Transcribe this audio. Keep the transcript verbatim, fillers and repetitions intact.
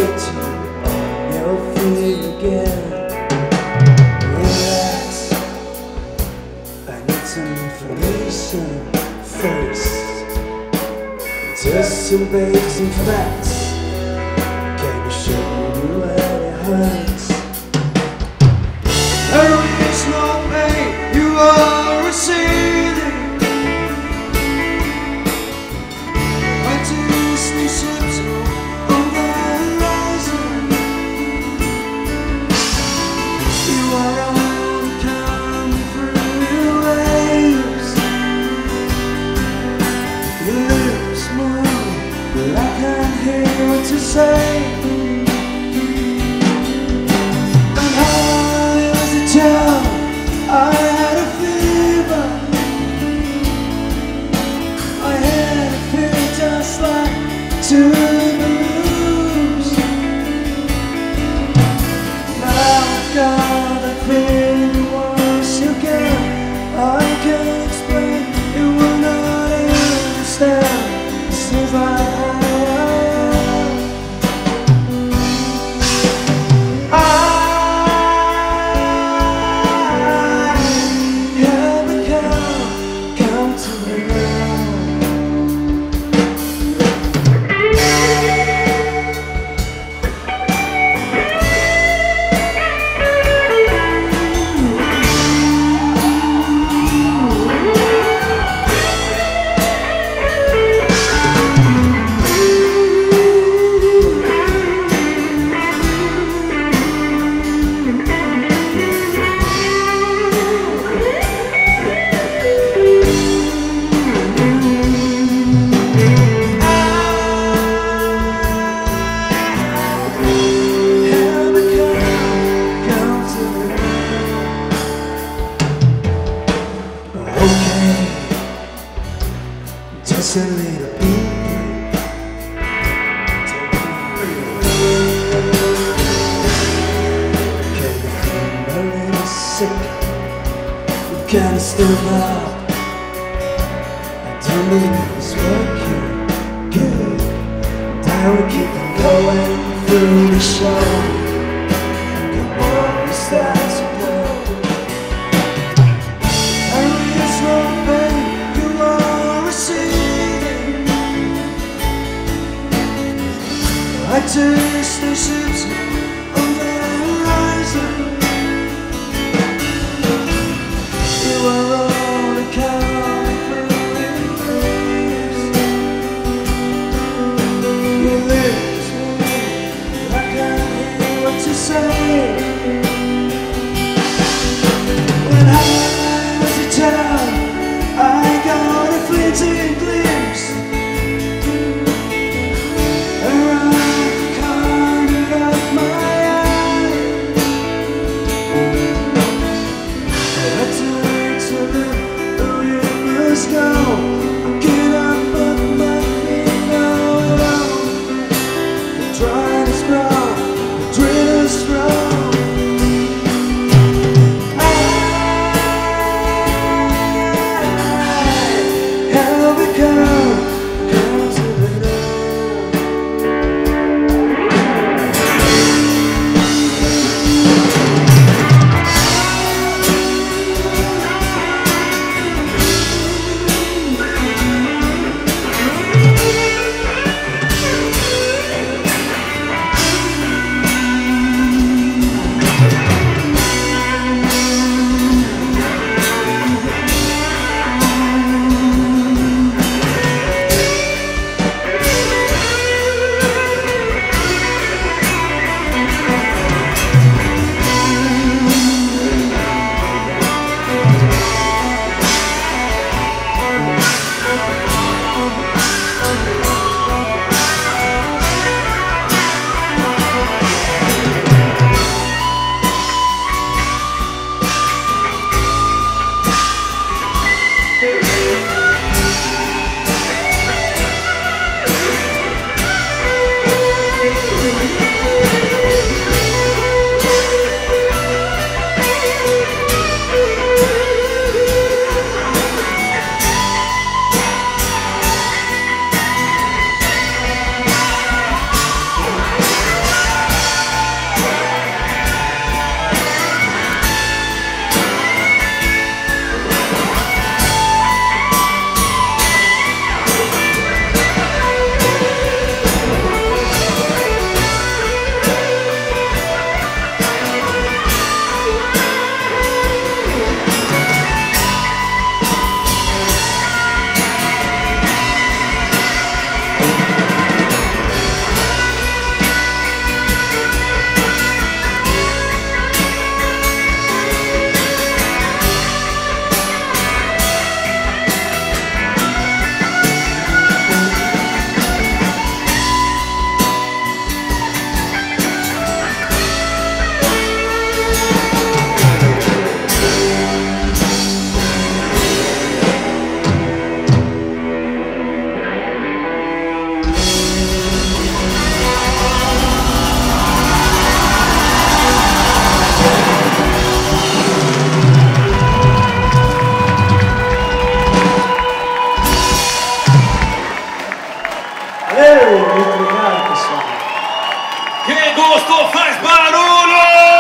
get you on your feet again. Relax, I need some information first. Just some basic facts. Can you show me where it hurts? There is no pain you are receiving. My Disney ships on the horizon. You are only coming through the waves. Your lips move, but I can't hear what you say. I had a fever, I had a fever just like to the blues. Now I've got a feeling once again. I can explain, you will not understand. It seems like just a little bit. Can you feel a little sick? You can't stand up. I don't think it's working good. And I will keep on going through the show. Come on, we start to go. There is no pain you are receiving. I taste the ships on the horizon. You are only coming through the waves. Your lips move, I can't hear what you say. When I was a child, I got a fleeting glimpse. My Agosto, faz barulho!